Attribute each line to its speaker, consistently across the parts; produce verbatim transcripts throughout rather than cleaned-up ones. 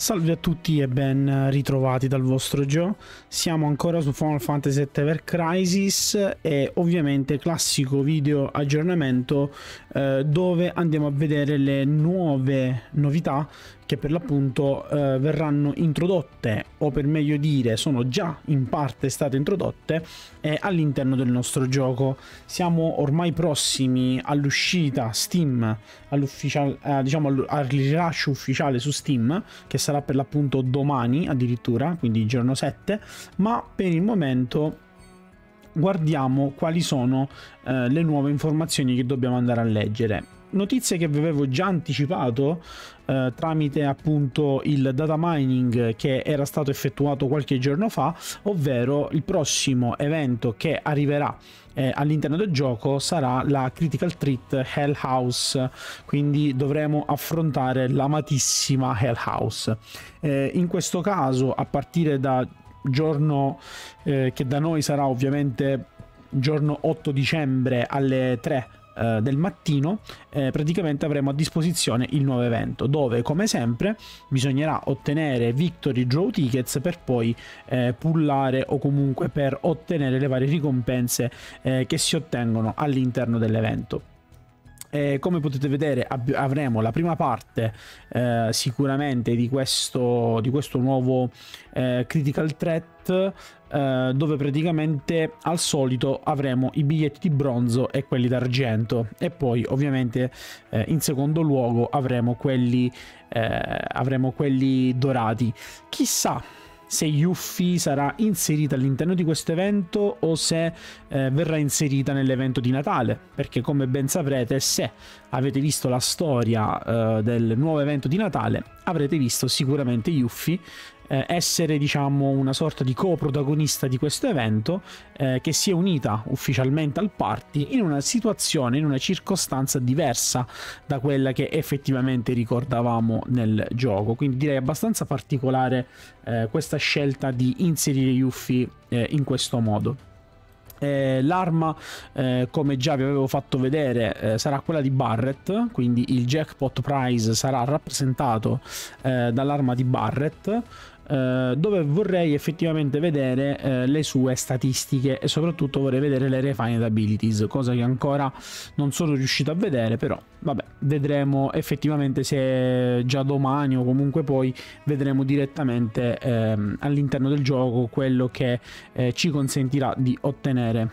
Speaker 1: Salve a tutti e ben ritrovati dal vostro Joe. Siamo ancora su Final Fantasy sette Ever Crisis e ovviamente classico video aggiornamento eh, dove andiamo a vedere le nuove novità che per l'appunto eh, verranno introdotte, o per meglio dire sono già in parte state introdotte eh, all'interno del nostro gioco. Siamo ormai prossimi all'uscita Steam, all'ufficial, eh, diciamo al rilascio ufficiale su Steam, che sarà per l'appunto domani addirittura, quindi il giorno sette, ma per il momento guardiamo quali sono eh, le nuove informazioni che dobbiamo andare a leggere. Notizie che vi avevo già anticipato eh, tramite appunto il data mining che era stato effettuato qualche giorno fa, ovvero il prossimo evento che arriverà eh, all'interno del gioco sarà la Critical Threat Hell House, quindi dovremo affrontare l'amatissima Hell House. Eh, in questo caso, a partire da giorno eh, che da noi sarà ovviamente giorno otto dicembre alle tre del mattino, eh, praticamente avremo a disposizione il nuovo evento, dove come sempre bisognerà ottenere Victory Draw Tickets per poi eh, pullare o comunque per ottenere le varie ricompense eh, che si ottengono all'interno dell'evento. E come potete vedere avremo la prima parte eh, sicuramente di questo, di questo nuovo eh, Critical Threat, eh, dove praticamente al solito avremo i biglietti di bronzo e quelli d'argento, e poi ovviamente eh, in secondo luogo avremo quelli, eh, avremo quelli dorati. Chissà se Yuffie sarà inserita all'interno di questo evento o se eh, verrà inserita nell'evento di Natale, perché come ben saprete, se avete visto la storia eh, del nuovo evento di Natale, avrete visto sicuramente Yuffie eh, essere, diciamo, una sorta di co-protagonista di questo evento, eh, che si è unita ufficialmente al party in una situazione, in una circostanza diversa da quella che effettivamente ricordavamo nel gioco. Quindi direi abbastanza particolare eh, questa scelta di inserire Yuffie eh, in questo modo. Eh, l'arma, eh, come già vi avevo fatto vedere, eh, sarà quella di Barret, quindi il jackpot prize sarà rappresentato eh, dall'arma di Barret, eh, dove vorrei effettivamente vedere eh, le sue statistiche e soprattutto vorrei vedere le refined abilities, cosa che ancora non sono riuscito a vedere, però vabbè, vedremo effettivamente se già domani o comunque poi vedremo direttamente ehm, all'interno del gioco quello che eh, ci consentirà di ottenere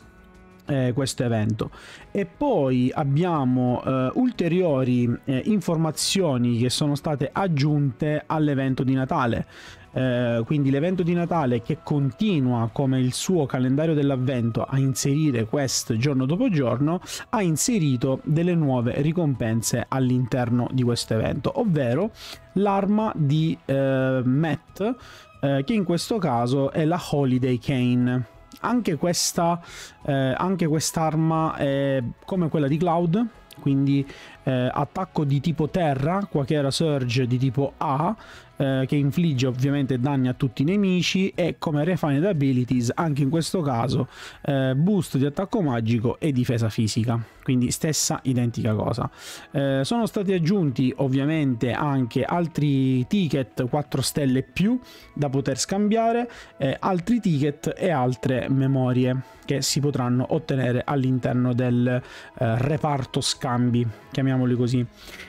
Speaker 1: eh, questo evento. E poi abbiamo eh, ulteriori eh, informazioni che sono state aggiunte all'evento di Natale. Uh, quindi l'evento di Natale, che continua come il suo calendario dell'avvento a inserire quest giorno dopo giorno, ha inserito delle nuove ricompense all'interno di questo evento, ovvero l'arma di uh, Matt, uh, che in questo caso è la Holiday Cane. Anche questa eh, anche quest'arma è come quella di Cloud, quindi eh, attacco di tipo terra, Quaquera Surge di tipo A, eh, che infligge ovviamente danni a tutti i nemici, e come Refined Abilities anche in questo caso eh, boost di attacco magico e difesa fisica, quindi stessa identica cosa. Eh, sono stati aggiunti ovviamente anche altri ticket quattro stelle più da poter scambiare, eh, altri ticket e altre memorie che si potranno ottenere all'interno del eh, reparto scambi, chiamiamoli così.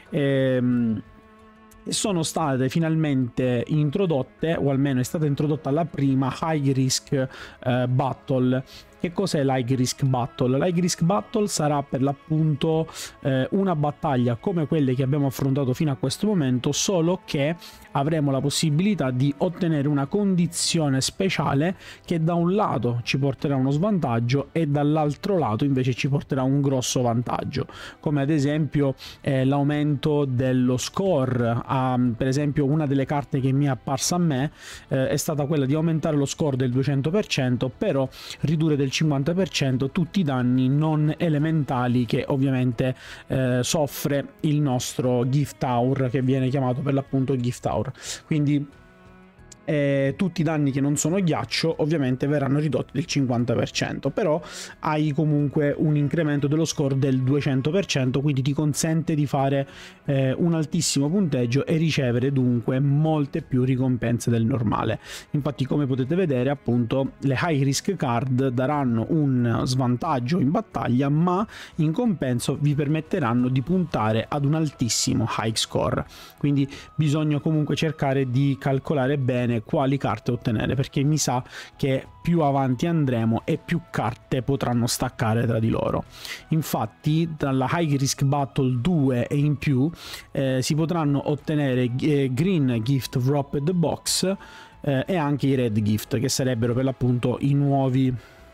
Speaker 1: Ehm, sono state finalmente introdotte, o almeno è stata introdotta la prima High Risk eh, Battle. Che cos'è l'High Risk Battle? L'High Risk Battle sarà per l'appunto eh, una battaglia come quelle che abbiamo affrontato fino a questo momento, solo che avremo la possibilità di ottenere una condizione speciale che da un lato ci porterà uno svantaggio e dall'altro lato invece ci porterà un grosso vantaggio, come ad esempio eh, l'aumento dello score. Ah, per esempio una delle carte che mi è apparsa a me eh, è stata quella di aumentare lo score del duecento per cento, però ridurre del cinquanta per cento tutti i danni non elementali che ovviamente eh, soffre il nostro Gift Tower, che viene chiamato per l'appunto Gift Tower. Quindi e tutti i danni che non sono ghiaccio ovviamente verranno ridotti del cinquanta per cento, però hai comunque un incremento dello score del duecento per cento, quindi ti consente di fare eh, un altissimo punteggio e ricevere dunque molte più ricompense del normale. Infatti, come potete vedere, appunto le high risk card daranno un svantaggio in battaglia, ma in compenso vi permetteranno di puntare ad un altissimo high score, quindi bisogna comunque cercare di calcolare bene quali carte ottenere, perché mi sa che più avanti andremo e più carte potranno staccare tra di loro. Infatti dalla High Risk Battle due e in più eh, si potranno ottenere eh, Green Gift Wrapped Box eh, e anche i Red Gift, che sarebbero per l'appunto i nuovi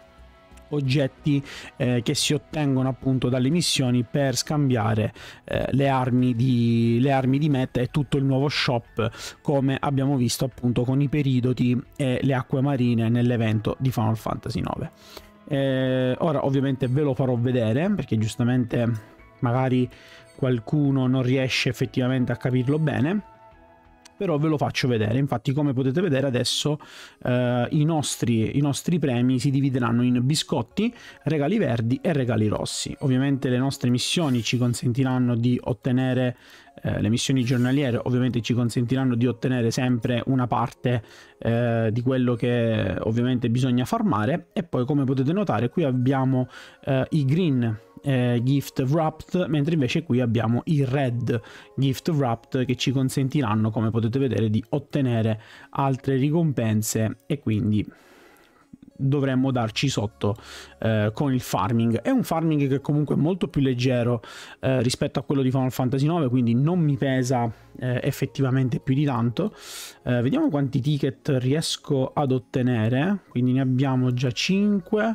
Speaker 1: oggetti eh, che si ottengono appunto dalle missioni per scambiare eh, le armi di le armi di meta e tutto il nuovo shop, come abbiamo visto appunto con i peridoti e le acque marine nell'evento di Final Fantasy nove. Eh, ora ovviamente ve lo farò vedere, perché giustamente magari qualcuno non riesce effettivamente a capirlo bene, però ve lo faccio vedere. Infatti, come potete vedere adesso eh, i, nostri, i nostri premi si divideranno in biscotti, regali verdi e regali rossi. Ovviamente le nostre missioni ci consentiranno di ottenere eh, le missioni giornaliere ovviamente ci consentiranno di ottenere sempre una parte eh, di quello che ovviamente bisogna farmare. E poi, come potete notare, qui abbiamo eh, i green Eh, gift wrapped, mentre invece qui abbiamo i red gift wrapped, che ci consentiranno, come potete vedere, di ottenere altre ricompense, e quindi dovremmo darci sotto eh, con il farming. È un farming che comunque è molto più leggero eh, rispetto a quello di Final Fantasy nove, quindi non mi pesa eh, effettivamente più di tanto. Eh, vediamo quanti ticket riesco ad ottenere. Quindi ne abbiamo già cinque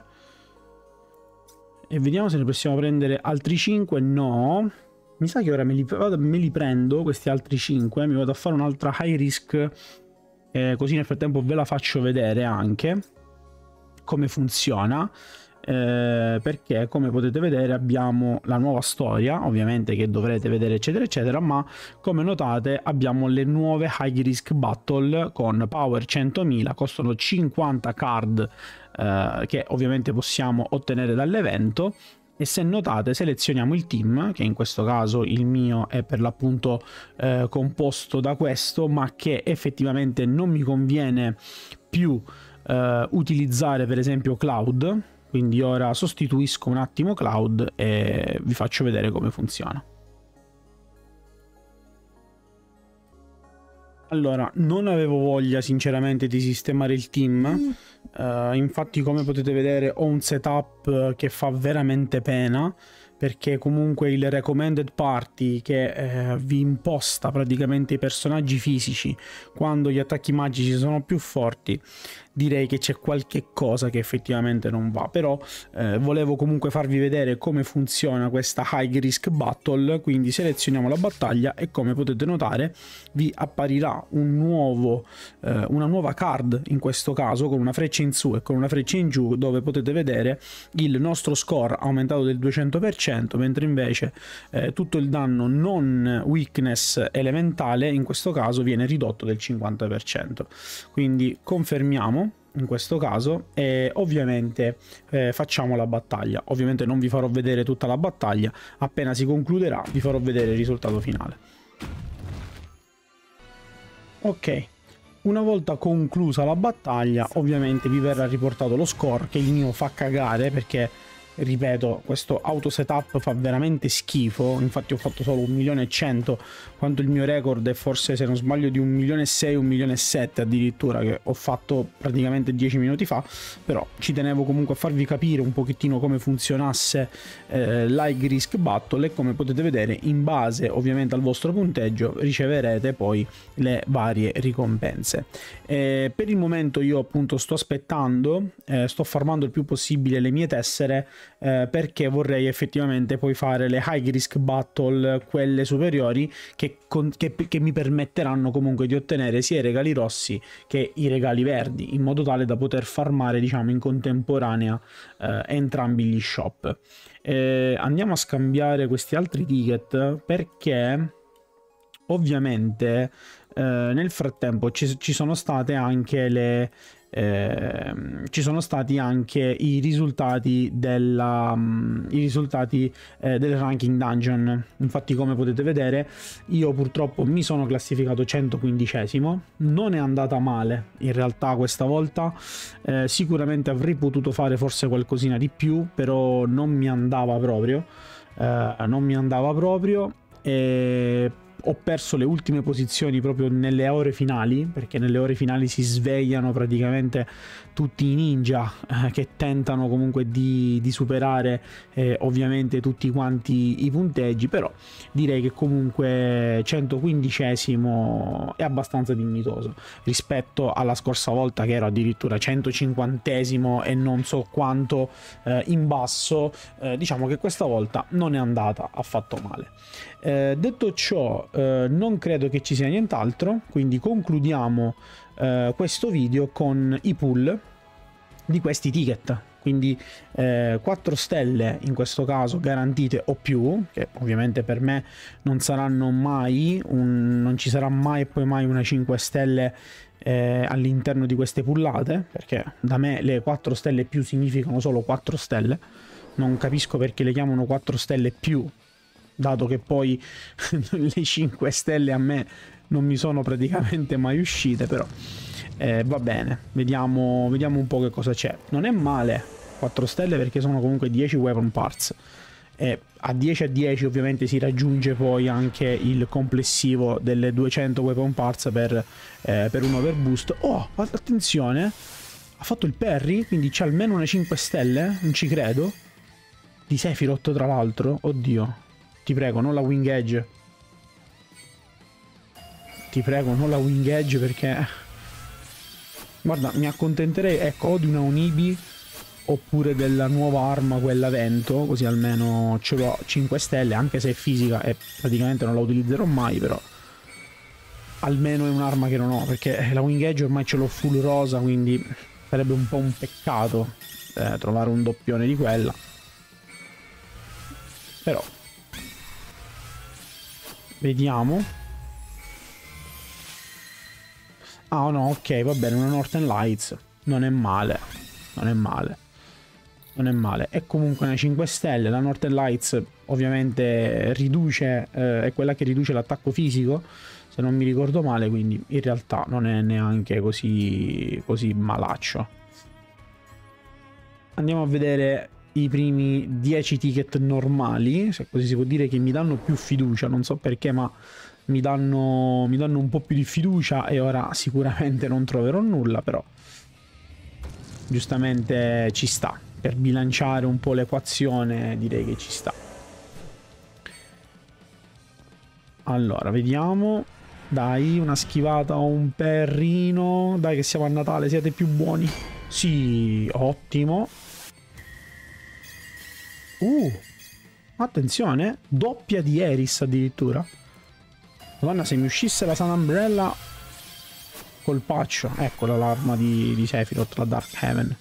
Speaker 1: e vediamo se ne possiamo prendere altri cinque. No, mi sa che ora me li, me li prendo questi altri cinque, mi vado a fare un'altra high risk, eh, così nel frattempo ve la faccio vedere anche come funziona, eh, perché come potete vedere abbiamo la nuova storia ovviamente che dovrete vedere eccetera eccetera, ma come notate abbiamo le nuove high risk battle con power centomila, costano cinquanta card eh, che ovviamente possiamo ottenere dall'evento. E se notate, selezioniamo il team, che in questo caso il mio è per l'appunto eh, composto da questo, ma che effettivamente non mi conviene più Uh, utilizzare per esempio Cloud, quindi ora sostituisco un attimo Cloud e vi faccio vedere come funziona. Allora, non avevo voglia sinceramente di sistemare il team, uh, infatti come potete vedere ho un setup che fa veramente pena, perché comunque il recommended party che eh, vi imposta praticamente i personaggi fisici quando gli attacchi magici sono più forti, direi che c'è qualche cosa che effettivamente non va. Però eh, volevo comunque farvi vedere come funziona questa high risk battle, quindi selezioniamo la battaglia e come potete notare vi apparirà un nuovo, eh, una nuova card, in questo caso con una freccia in su e con una freccia in giù, dove potete vedere il nostro score aumentato del duecento per cento, mentre invece eh, tutto il danno non weakness elementale in questo caso viene ridotto del cinquanta per cento. Quindi confermiamo in questo caso e ovviamente eh, facciamo la battaglia. Ovviamente non vi farò vedere tutta la battaglia, appena si concluderà vi farò vedere il risultato finale. Ok, una volta conclusa la battaglia ovviamente vi verrà riportato lo score, che il mio fa cagare perché, ripeto, questo auto setup fa veramente schifo. Infatti ho fatto solo un milione e cento, quanto il mio record è forse, se non sbaglio, di un milione e sei, un milione e sette addirittura, che ho fatto praticamente dieci minuti fa. Però ci tenevo comunque a farvi capire un pochettino come funzionasse eh, l'high risk battle, e come potete vedere, in base ovviamente al vostro punteggio riceverete poi le varie ricompense. E per il momento io appunto sto aspettando, eh, sto farmando il più possibile le mie tessere, Eh, perché vorrei effettivamente poi fare le high risk battle, quelle superiori, che, con, che, che mi permetteranno comunque di ottenere sia i regali rossi che i regali verdi, in modo tale da poter farmare, diciamo, in contemporanea eh, entrambi gli shop. Eh, andiamo a scambiare questi altri ticket, perché ovviamente eh, nel frattempo ci, ci sono state anche le eh, ci sono stati anche i risultati della um, i risultati eh, del ranking dungeon. Infatti, come potete vedere, io purtroppo mi sono classificato centoquindicesimo. Non è andata male in realtà questa volta, eh, sicuramente avrei potuto fare forse qualcosina di più, però non mi andava proprio eh, non mi andava proprio e ho perso le ultime posizioni proprio nelle ore finali, perché nelle ore finali si svegliano praticamente tutti i ninja eh, che tentano comunque di, di superare eh, ovviamente tutti quanti i punteggi, però direi che comunque centoquindicesimo è abbastanza dignitoso rispetto alla scorsa volta che ero addirittura centocinquantesimo e non so quanto eh, in basso. Eh, diciamo che questa volta non è andata affatto male. Eh, detto ciò, eh, non credo che ci sia nient'altro, quindi concludiamo eh, questo video con i pull di questi ticket. Quindi eh, quattro stelle in questo caso garantite o più, che ovviamente per me non saranno mai un, non ci sarà mai e poi mai una cinque stelle eh, all'interno di queste pullate, perché da me le quattro stelle più significano solo quattro stelle. Non capisco perché le chiamano quattro stelle più, dato che poi le cinque stelle a me non mi sono praticamente mai uscite, però eh, va bene, vediamo, vediamo un po' che cosa c'è. Non è male quattro stelle, perché sono comunque dieci weapon parts e a dieci a dieci ovviamente si raggiunge poi anche il complessivo delle duecento weapon parts per, eh, per un overboost. Oh, attenzione, ha fatto il parry, quindi c'è almeno una cinque stelle, non ci credo, di Sephiroth tra l'altro. Oddio, ti prego, non la wing edge. Ti prego, non la wing edge, perché guarda, mi accontenterei, ecco, o di una Onibi oppure della nuova arma, quella vento, così almeno ce l'ho cinque stelle, anche se è fisica e praticamente non la utilizzerò mai, però almeno è un'arma che non ho, perché la wing edge ormai ce l'ho full rosa, quindi sarebbe un po' un peccato eh, trovare un doppione di quella. Però vediamo. Ah no, ok, va bene, una Northern Lights non è male, non è male, non è male. È comunque una cinque stelle. La Northern Lights ovviamente riduce, eh, è quella che riduce l'attacco fisico, se non mi ricordo male, quindi in realtà non è neanche così, così malaccio. Andiamo a vedere i primi dieci ticket normali, se così si può dire, che mi danno più fiducia, non so perché, ma mi danno, mi danno un po' più di fiducia, e ora sicuramente non troverò nulla, però giustamente ci sta, per bilanciare un po' l'equazione direi che ci sta. Allora, vediamo, dai, una schivata o un perrino, dai che siamo a Natale, siate più buoni. Sì, ottimo. Uh, attenzione, doppia di Eris addirittura. Madonna, se mi uscisse la Sun Umbrella, colpaccio. Eccola l'arma di, di Sephiroth, la Dark Heaven.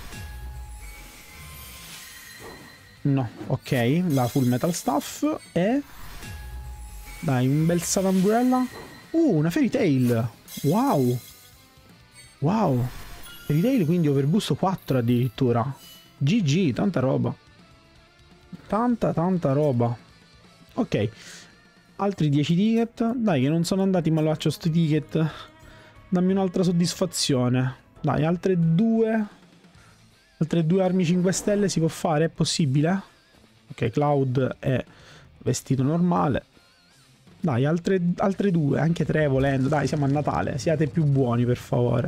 Speaker 1: No, ok, la Full Metal Staff e... dai, un bel Sun Umbrella. Uh, una Fairy Tail. Wow. Wow. Fairy Tail, quindi overboost quattro addirittura. G G, tanta roba. Tanta tanta roba. Ok, altri dieci ticket. Dai che non sono andati malaccio sti ticket. Dammi un'altra soddisfazione. Dai, altre due. Altre due armi cinque stelle si può fare? È possibile? Ok, Cloud è vestito normale. Dai, altre, altre due, anche tre volendo. Dai, siamo a Natale, siate più buoni per favore.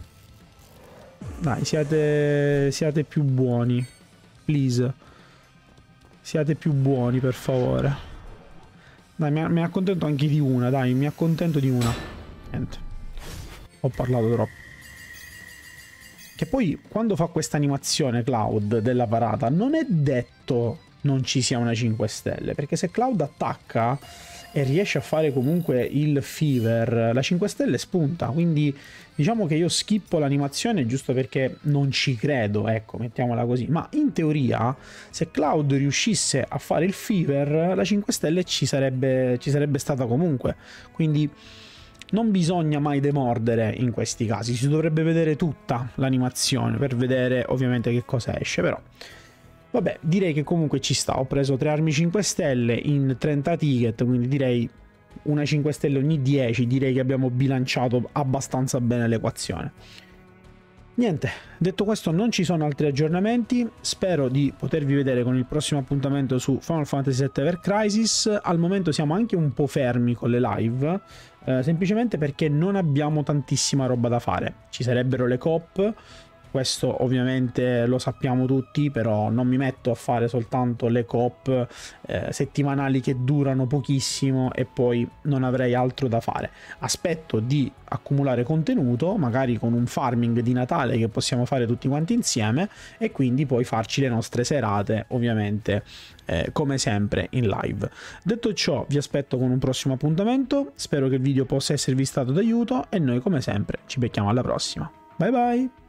Speaker 1: Dai, siate, siate più buoni. Please. Siate più buoni, per favore. Dai, mi, mi accontento anche di una, dai, mi accontento di una. Niente. Ho parlato troppo. Che poi, quando fa questa animazione Cloud della parata, non è detto non ci sia una cinque stelle, perché se Cloud attacca e riesce a fare comunque il Fever, la cinque stelle spunta, quindi diciamo che io skippo l'animazione giusto perché non ci credo, ecco, mettiamola così. Ma in teoria, se Cloud riuscisse a fare il Fever, la cinque stelle ci sarebbe, ci sarebbe stata comunque, quindi non bisogna mai demordere in questi casi, si dovrebbe vedere tutta l'animazione per vedere ovviamente che cosa esce, però vabbè, direi che comunque ci sta. Ho preso tre armi cinque stelle in trenta ticket, quindi direi una cinque stelle ogni dieci, direi che abbiamo bilanciato abbastanza bene l'equazione. Niente, detto questo non ci sono altri aggiornamenti, spero di potervi vedere con il prossimo appuntamento su Final Fantasy sette Ever Crisis. Al momento siamo anche un po' fermi con le live, eh, semplicemente perché non abbiamo tantissima roba da fare. Ci sarebbero le coop, questo ovviamente lo sappiamo tutti, però non mi metto a fare soltanto le coop eh, settimanali che durano pochissimo e poi non avrei altro da fare. Aspetto di accumulare contenuto, magari con un farming di Natale che possiamo fare tutti quanti insieme, e quindi poi farci le nostre serate, ovviamente eh, come sempre in live. Detto ciò, vi aspetto con un prossimo appuntamento, spero che il video possa esservi stato d'aiuto e noi come sempre ci becchiamo alla prossima. Bye bye!